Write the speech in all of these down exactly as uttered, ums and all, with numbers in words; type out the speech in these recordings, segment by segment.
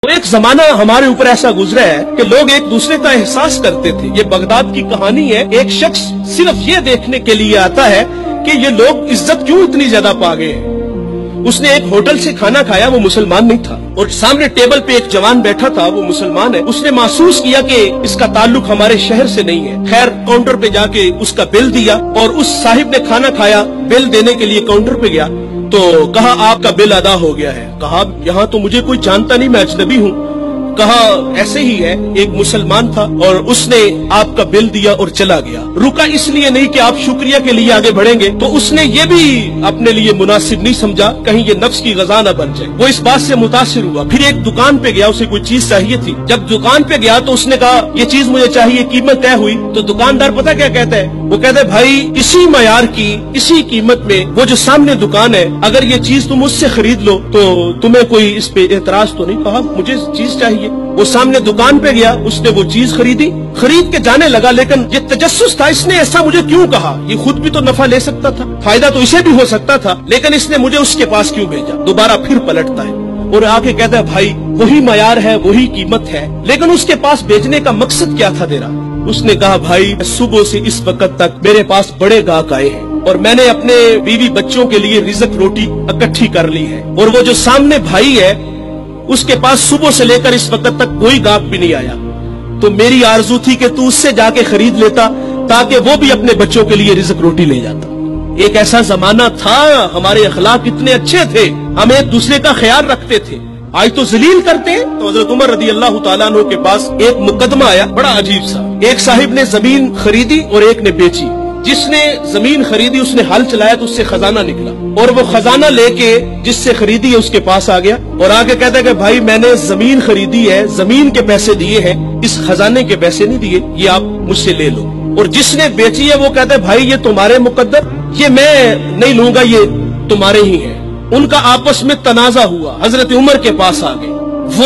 تو ایک زمانہ ہمارے اوپر ایسا گزرا ہے کہ لوگ ایک دوسرے کا احساس کرتے تھے. یہ بغداد کی کہانی ہے. ایک شخص صرف یہ دیکھنے کے لیے آتا ہے کہ یہ لوگ عزت کیوں اتنی زیادہ پا گئے ہیں. اس نے ایک ہوٹل سے کھانا کھایا, وہ مسلمان نہیں تھا, اور سامنے ٹیبل پہ ایک جوان بیٹھا تھا, وہ مسلمان ہے. اس نے محسوس کیا کہ اس کا تعلق ہمارے شہر سے نہیں ہے. خیر کاؤنٹر پہ جا کے اس کا بل دیا, اور اس صاحب نے کھانا کھایا, بل دینے کے لیے کاؤنٹر پہ گیا تو کہا آپ کا بل ادا ہو گیا ہے. کہا یہاں تو مجھے کوئی جانتا نہیں, میں اجنبی ہوں. کہا ایسے ہی ہے, ایک مسلمان تھا اور اس نے آپ کا بل دیا اور چلا گیا. رکا اس لیے نہیں کہ آپ شکریہ کے لیے آگے بڑھیں گے, تو اس نے یہ بھی اپنے لیے مناسب نہیں سمجھا کہیں یہ نفس کی غذا نہ بن جائے. وہ اس بات سے متاثر ہوا. پھر ایک دکان پہ گیا, اسے کوئی چیز چاہیے تھی. جب دکان پہ گیا تو اس نے کہا یہ چیز مجھے چاہیے, قیمت طے ہوئی. تو دکاندار پتہ کیا کہتا ہے, وہ کہتا ہے بھائی اسی معیار کی اسی قیمت میں وہ جو سامنے دکان ہے, اگر یہ چیز تم اس سے خرید لو تو تمہیں کوئی اس پہ اعتراض تو نہیں. کہا مجھے چیز چاہیے. وہ سامنے دکان پہ گیا, اس نے وہ چیز خریدی, خرید کے جانے لگا. لیکن یہ تجسس تھا, اس نے ایسا مجھے کیوں کہا, یہ خود بھی تو نفع لے سکتا تھا, فائدہ تو اسے بھی ہو سکتا تھا, لیکن اس نے مجھے اس کے پاس کیوں بھیجا. دوبارہ پھر پلٹتا ہے اور آ کے کہتا ہے بھائی وہی معیار ہے, وہی قیمت ہے, لیکن اس کے پاس بھیجنے کا مقصد کیا تھا تیرا. اس نے کہا بھائی صبح سے اس وقت تک میرے پاس بڑے گاہک آئے ہیں اور میں نے اپنے بیوی بچوں کے لیے رزق روٹی اکٹھی کر لی ہے, اور وہ جو سامنے بھائی ہے اس کے پاس صبح سے لے کر اس وقت تک کوئی گاہک بھی نہیں آیا. تو میری آرزو تھی کہ تو اس سے جا کے خرید لیتا تاکہ وہ بھی اپنے بچوں کے لیے رزق روٹی لے جاتا. ایک ایسا زمانہ تھا, ہمارے اخلاق اتنے اچھے تھے, ہم ایک دوسرے کا خیال رکھتے تھے. آج تو ذلیل کرتے ہیں. تو حضرت عمر رضی اللہ تعالیٰ عنہ کے پاس ایک مقدمہ آیا بڑا عجیب سا. ایک صاحب نے زمین خریدی اور ایک نے بیچی. جس نے زمین خریدی اس نے ہل چلایا تو اس سے خزانہ نکلا, اور وہ خزانہ لے کے جس سے خریدی ہے اس کے پاس آ گیا اور آگے کہتا ہے کہ بھائی میں نے زمین خریدی ہے, زمین کے پیسے دیے ہیں, اس خزانے کے پیسے نہیں دیے, یہ آپ مجھ سے لے لو. اور جس نے بیچی ہے وہ کہتا ہے بھائی یہ تمہارے مقدر, یہ میں نہیں لوں گا, یہ تمہارے ہی ہیں. ان کا آپس میں تنازع ہوا, حضرت عمر کے پاس آ گئے.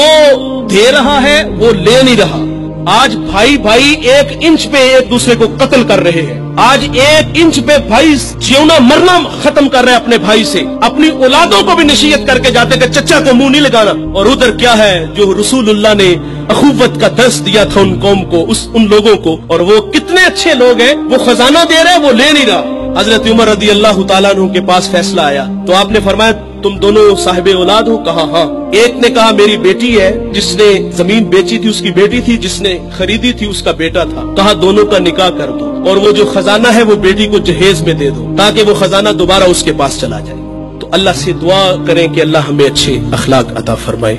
وہ دے رہا ہے, وہ لے نہیں رہا. آج بھائی بھائی ایک انچ پہ ایک دوسرے کو قتل کر رہے ہیں. آج ایک انچ پہ بھائی جیونا مرنا ختم کر رہے اپنے بھائی سے. اپنی اولادوں کو بھی نصیحت کر کے جاتے کہ چچا کو منہ نہیں لگانا. اور ادھر کیا ہے جو رسول اللہ نے اخوت کا درس دیا تھا ان قوم کو, اس ان لوگوں کو, اور وہ کتنے اچھے لوگ ہیں, وہ خزانہ دے رہے وہ لے نہیں رہا. حضرت عمر رضی اللہ تعالیٰ عنہ کے پاس فیصلہ آیا تو آپ نے فرمایا تم دونوں صاحب اولاد ہو. کہا ہاں. ایک نے کہا میری بیٹی ہے, جس نے زمین بیچی تھی اس کی بیٹی تھی, جس نے خریدی تھی اس کا بیٹا تھا. کہا دونوں کا نکاح کر دو, اور وہ جو خزانہ ہے وہ بیٹی کو جہیز میں دے دو تاکہ وہ خزانہ دوبارہ اس کے پاس چلا جائے. تو اللہ سے دعا کریں کہ اللہ ہمیں اچھے اخلاق عطا فرمائے.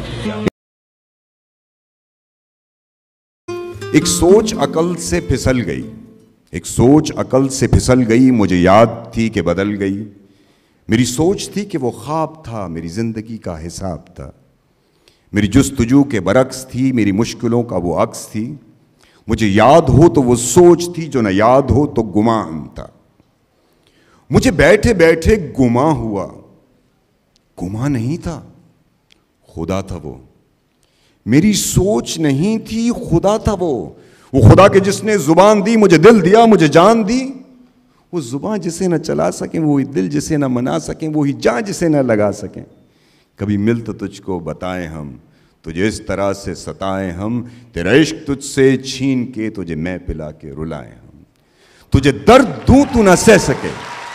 ایک سوچ عقل سے پھسل گئی, ایک سوچ عقل سے پھسل گئی, مجھے یاد تھی کہ بدل گئی. میری سوچ تھی کہ وہ خواب تھا, میری زندگی کا حساب تھا. میری جستجو کے برعکس تھی, میری مشکلوں کا وہ عکس تھی. مجھے یاد ہو تو وہ سوچ تھی, جو نہ یاد ہو تو گمان تھا. مجھے بیٹھے بیٹھے گماں ہوا, گماں نہیں تھا, خدا تھا وہ. میری سوچ نہیں تھی, خدا تھا وہ. وہ خدا کے جس نے زبان دی, مجھے دل دیا, مجھے جان دی. وہ زبان جسے نہ چلا سکیں, وہی دل جسے نہ منا سکیں, وہی جان جسے نہ لگا سکیں. کبھی مل تو تجھ کو بتائیں ہم, تجھے اس طرح سے ستائیں ہم, تیرا عشق تجھ سے چھین کے تجھے میں پلا کے رلائیں ہم. تجھے درد دوں تو نہ سہ سکے,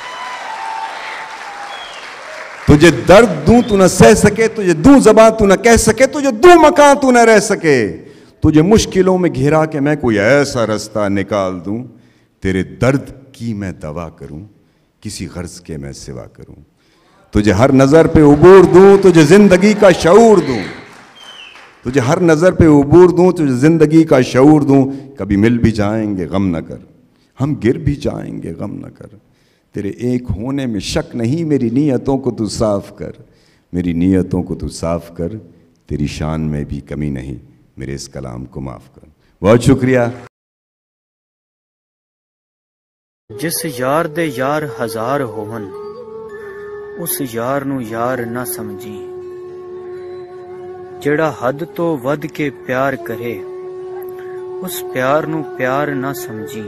تجھے درد دوں تو نہ سہ سکے, تجھے دوں زبان تو نہ کہہ سکے, تجھے دوں مکان تو نہ رہ سکے. تجھے مشکلوں میں گھرا کے میں کوئی ایسا رستہ نکال دوں, تیرے درد کی میں دوا کروں, کسی غرض کے میں سوا کروں. تجھے ہر نظر پہ عبور دوں, تجھے زندگی کا شعور دوں, تجھے ہر نظر پہ عبور دوں, تجھے زندگی کا شعور دوں. کبھی مل بھی جائیں گے غم نہ کر, ہم گر بھی جائیں گے غم نہ کر. تیرے ایک ہونے میں شک نہیں, میری نیتوں کو تو صاف کر, میری نیتوں کو تو صاف کر. تیری شان میں بھی کمی نہیں, میرے اس کلام کو معاف کر. بہت شکریہ. جس یار دے یار ہزار ہون, اس یار نو یار نہ سمجھی. جڑا حد تو ود کے پیار کرے, اس پیار نو پیار نہ سمجھی.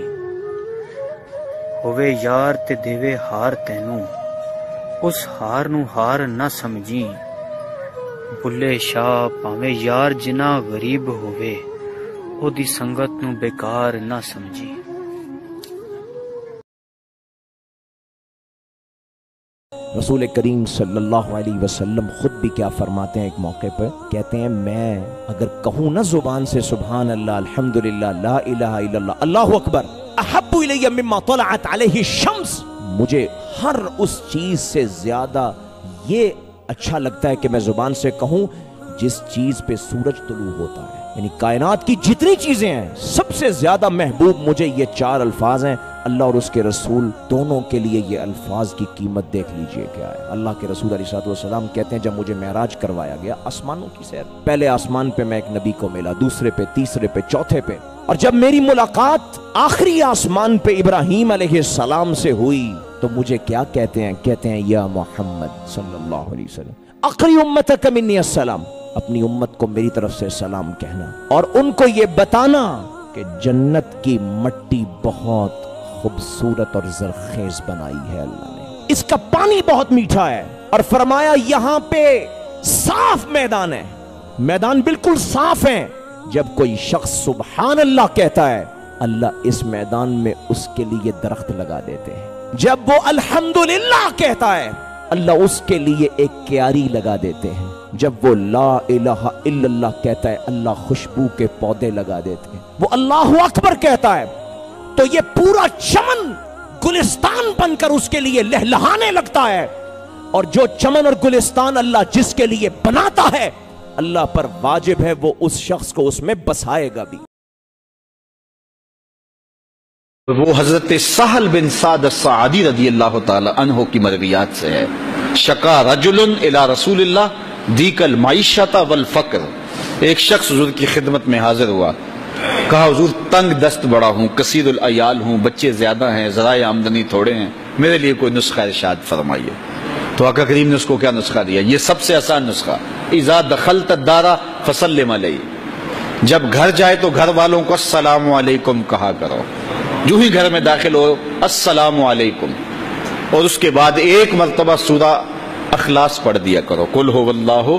ہووے یار تے دیوے ہار تینوں, اس ہار نو ہار نہ سمجھی. بلے شاہ پاویں یار جنا غریب ہووے او دی سنگت نو بیکار نہ سمجھی۔ رسول کریم صلی اللہ علیہ وسلم خود بھی کیا فرماتے ہیں ایک موقع پر، کہتے ہیں میں اگر کہوں نا زبان سے سبحان اللہ الحمدللہ لا الہ الا اللہ اللہ اکبر احب الی مما طلعت علیہ الشمس، مجھے ہر اس چیز سے زیادہ یہ اچھا لگتا ہے کہ میں زبان سے کہوں جس چیز پہ سورج طلوع ہوتا ہے، یعنی کائنات کی جتنی چیزیں ہیں سب سے زیادہ محبوب مجھے یہ چار الفاظ ہیں۔ اللہ اور اس کے رسول دونوں کے لیے یہ الفاظ کی قیمت دیکھ لیجئے کیا ہے۔ اللہ کے رسول علیہ الصلوۃ والسلام کہتے ہیں جب مجھے معراج کروایا گیا آسمانوں کی سیر، پہلے آسمان پہ میں ایک نبی کو ملا، دوسرے پہ، تیسرے پہ، چوتھے پہ، اور جب میری ملاقات آخری آسمان پہ ابراہیم علیہ السلام سے ہوئی تو مجھے کیا کہتے ہیں؟ کہتے ہیں یا محمد صلی اللہ علیہ وسلم اقری امتک منی السلام، اپنی امت کو میری طرف سے سلام کہنا اور ان کو یہ بتانا کہ جنت کی مٹی بہت خوبصورت اور زرخیز بنائی ہے اللہ نے، اس کا پانی بہت میٹھا ہے، اور فرمایا یہاں پہ صاف میدان ہے، میدان بالکل صاف ہے، جب کوئی شخص سبحان اللہ کہتا ہے اللہ اس میدان میں اس کے لیے درخت لگا دیتے ہیں، جب وہ الحمدللہ کہتا ہے اللہ اس کے لیے ایک کیاری لگا دیتے ہیں، جب وہ لا الہ الا اللہ کہتا ہے اللہ خوشبو کے پودے لگا دیتے ہیں، وہ اللہ اکبر کہتا ہے تو یہ پورا چمن گلستان بن کر اس کے لیے لہلہانے لگتا ہے، اور جو چمن اور گلستان اللہ جس کے لیے بناتا ہے اللہ پر واجب ہے وہ اس شخص کو اس میں بسائے گا بھی۔ وہ حضرت سہل بن سعد الساعدی رضی اللہ تعالی عنہ کی مرویات سے ہے، شکا رجل الی رسول اللہ دیک المعیشت والفقر، ایک شخص حضور کی خدمت میں حاضر ہوا، کہا حضور تنگ دست بڑا ہوں، کثیر العیال ہوں، بچے زیادہ ہیں، ذرائع آمدنی تھوڑے ہیں، میرے لیے کوئی نسخہ ارشاد فرمائیے۔ تو آقا کریم نے اس کو کیا نسخہ دیا؟ یہ سب سے آسان نسخہ، اذا دخلت الدار فسلم علیہ، جب گھر جائے تو گھر والوں کو السلام علیکم کہا کرو، جو ہی گھر میں داخل ہو السلام علیکم، اور اس کے بعد ایک مرتبہ سورہ اخلاص پڑھ دیا کرو، قل هو اللہ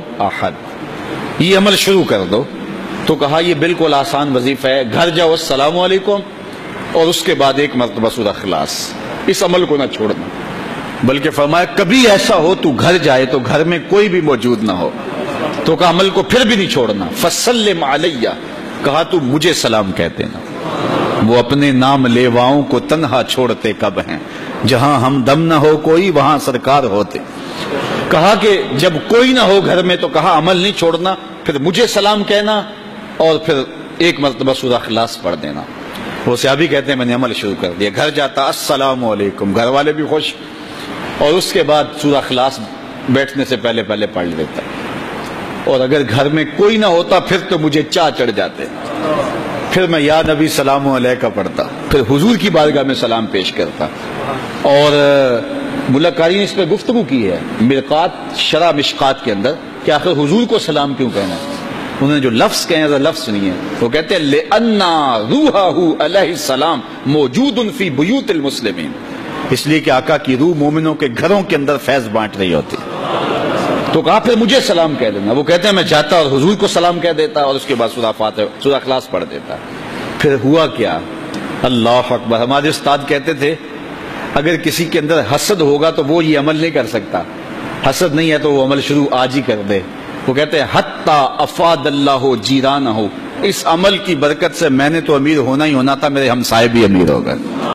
احد، یہ عمل شروع کر دو۔ تو کہا یہ بالکل آسان وظیفہ ہے، گھر جاؤ السلام علیکم اور اس کے بعد ایک مرتبہ سورہ اخلاص، اس عمل کو نہ چھوڑنا، بلکہ فرمایا کبھی ایسا ہو تو گھر جائے تو گھر میں کوئی بھی موجود نہ ہو تو کہا عمل کو پھر بھی نہیں چھوڑنا، فسلم علیہ، کہا تو مجھے سلام کہہ دینا، وہ اپنے نام لیواؤں کو تنہا چھوڑتے کب ہیں، جہاں ہم دم نہ ہو کوئی وہاں سرکار ہوتے۔ کہا کہ جب کوئی نہ ہو گھر میں تو کہا عمل نہیں چھوڑنا، پھر مجھے سلام کہنا اور پھر ایک مرتبہ سورہ اخلاص پڑھ دینا۔ وہ صحابی کہتے ہیں میں نے عمل شروع کر دیا، گھر جاتا السلام علیکم، گھر والے بھی خوش، اور اس کے بعد سورہ اخلاص بیٹھنے سے پہلے پہلے پڑھ لیتا، اور اگر گھر میں کوئی نہ ہوتا پھر تو مجھے چاہ چڑھ جاتے، پھر میں یا نبی سلام علیکہ پڑھتا، پھر حضور کی بارگاہ میں سلام پیش کرتا۔ اور ملا قاری نے اس پہ گفتگو کی ہے مرقات شرح مشقات کے اندر کہ آخر حضور کو سلام کیوں کہنا ہے، انہوں نے جو لفظ کہے ہیں لفظ نہیں ہے، وہ کہتے ہیں لِأَنَّا رُوحَهُ علیہ السلام موجود فی بیوت المسلمین، اس لیے کہ آقا کی روح مومنوں کے گھروں کے اندر فیض بانٹ رہی ہوتی، تو کہا پھر مجھے سلام کہہ دینا۔ وہ کہتے ہیں میں جاتا اور حضور کو سلام کہہ دیتا اور اس کے بعد سورہ فاتحہ سورہ اخلاص پڑھ دیتا۔ پھر ہوا کیا؟ اللہ اکبر، ہمارے استاد کہتے تھے اگر کسی کے اندر حسد ہوگا تو وہ یہ عمل نہیں کر سکتا، حسد نہیں ہے تو وہ عمل شروع آج ہی کر دے۔ وہ کہتے ہیں حتی افاد اللہ جیرانہ، اس عمل کی برکت سے میں نے تو امیر ہونا ہی ہونا تھا، میرے ہمسائے بھی امیر ہو گئے۔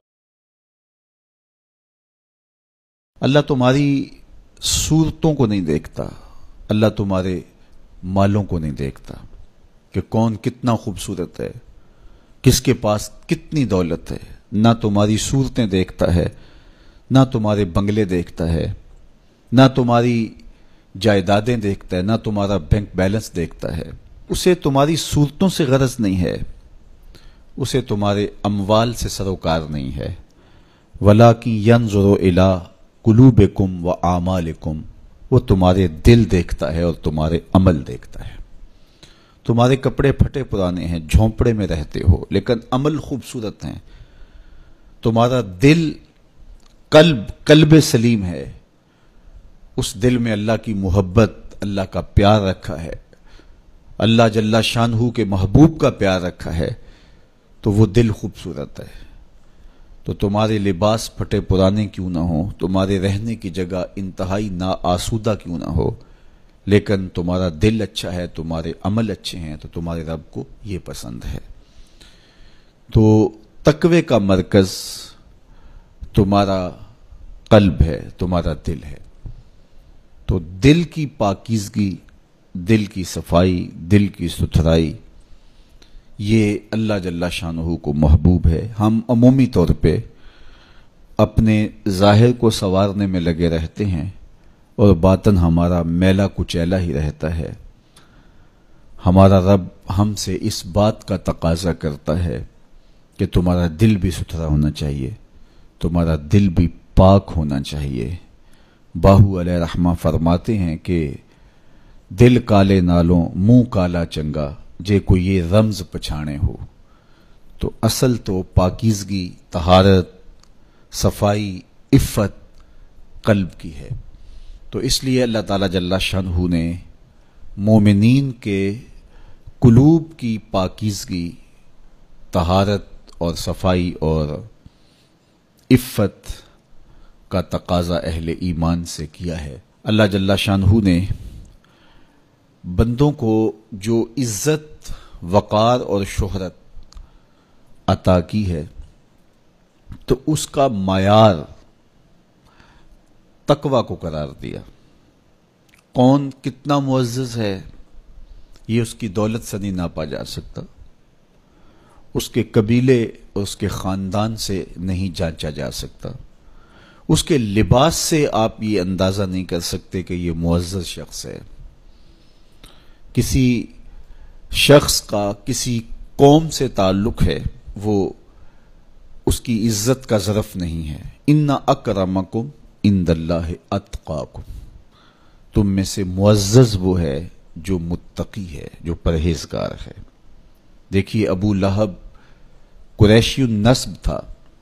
اللہ تمہاری صورتوں کو نہیں دیکھتا، اللہ تمہارے مالوں کو نہیں دیکھتا کہ کون کتنا خوبصورت ہے، کس کے پاس کتنی دولت ہے، نہ تمہاری صورتیں دیکھتا ہے، نہ تمہارے بنگلے دیکھتا ہے، نہ تمہاری جائیدادیں دیکھتا ہے، نہ تمہارا بینک بیلنس دیکھتا ہے، اسے تمہاری صورتوں سے غرض نہیں ہے، اسے تمہارے اموال سے سروکار نہیں ہے، وَلَٰكِن يَنظُرُ إِلَىٰ قُلُوبِكُمْ وَأَعْمَالِكُمْ، وہ تمہارے دل دیکھتا ہے اور تمہارے عمل دیکھتا ہے۔ تمہارے کپڑے پھٹے پرانے ہیں، جھونپڑے میں رہتے ہو لیکن عمل خوبصورت ہیں، تمہارا دل قلب قلب سلیم ہے، اس دل میں اللہ کی محبت، اللہ کا پیار رکھا ہے، اللہ جل شانہ کے محبوب کا پیار رکھا ہے، تو وہ دل خوبصورت ہے۔ تو تمہارے لباس پھٹے پرانے کیوں نہ ہو، تمہارے رہنے کی جگہ انتہائی نا آسودہ کیوں نہ ہو، لیکن تمہارا دل اچھا ہے، تمہارے عمل اچھے ہیں، تو تمہارے رب کو یہ پسند ہے۔ تو تقوی کا مرکز تمہارا قلب ہے، تمہارا دل ہے۔ تو دل کی پاکیزگی، دل کی صفائی، دل کی ستھرائی، یہ اللہ جل شانہ کو محبوب ہے۔ ہم عمومی طور پہ اپنے ظاہر کو سنوارنے میں لگے رہتے ہیں اور باطن ہمارا میلا کچیلا ہی رہتا ہے۔ ہمارا رب ہم سے اس بات کا تقاضا کرتا ہے کہ تمہارا دل بھی ستھرا ہونا چاہیے، تمہارا دل بھی پاک ہونا چاہیے۔ باہو علیہ رحمہ فرماتے ہیں کہ دل کالے نالوں منہ کالا چنگا، جے کو یہ رمز پچھانے ہو۔ تو اصل تو پاکیزگی، طہارت، صفائی، عفت قلب کی ہے۔ تو اس لیے اللہ تعالیٰ جل شانہ نے مومنین کے قلوب کی پاکیزگی، طہارت اور صفائی اور عفت کا تقاضا اہل ایمان سے کیا ہے۔ اللہ جل شانہ نے بندوں کو جو عزت، وقار اور شہرت عطا کی ہے، تو اس کا معیار تقوی کو قرار دیا۔ کون کتنا معزز ہے یہ اس کی دولت سے نہیں ناپا جا سکتا، اس کے قبیلے اور اس کے خاندان سے نہیں جانچا جا سکتا، اس کے لباس سے آپ یہ اندازہ نہیں کر سکتے کہ یہ معزز شخص ہے۔ کسی شخص کا کسی قوم سے تعلق ہے، وہ اس کی عزت کا ظرف نہیں ہے۔ ان اکرمکم عند اللہ اتقاکم، تم میں سے معزز وہ ہے جو متقی ہے، جو پرہیزگار ہے۔ دیکھیے ابو لہب قریشی النسب تھا،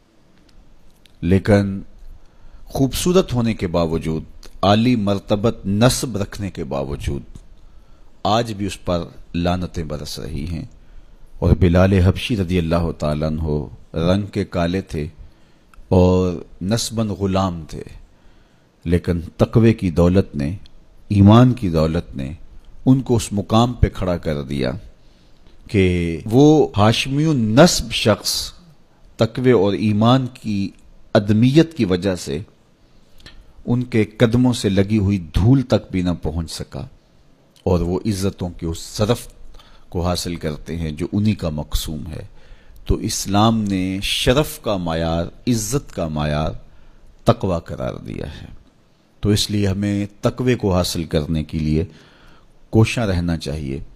لیکن خوبصورت ہونے کے باوجود، عالی مرتبت نسب رکھنے کے باوجود آج بھی اس پر لعنتیں برس رہی ہیں۔ اور بلال حبشی رضی اللہ تعالیٰ عنہ رنگ کے کالے تھے اور نسباً غلام تھے، لیکن تقوی کی دولت نے، ایمان کی دولت نے ان کو اس مقام پہ کھڑا کر دیا کہ وہ ہاشمی النسب شخص تقوی اور ایمان کی عدمیت کی وجہ سے ان کے قدموں سے لگی ہوئی دھول تک بھی نہ پہنچ سکا، اور وہ عزتوں کے اس شرف کو حاصل کرتے ہیں جو انہی کا مقسوم ہے۔ تو اسلام نے شرف کا معیار، عزت کا معیار تقوی قرار دیا ہے۔ تو اس لیے ہمیں تقوی کو حاصل کرنے کے لیے کوشاں رہنا چاہیے۔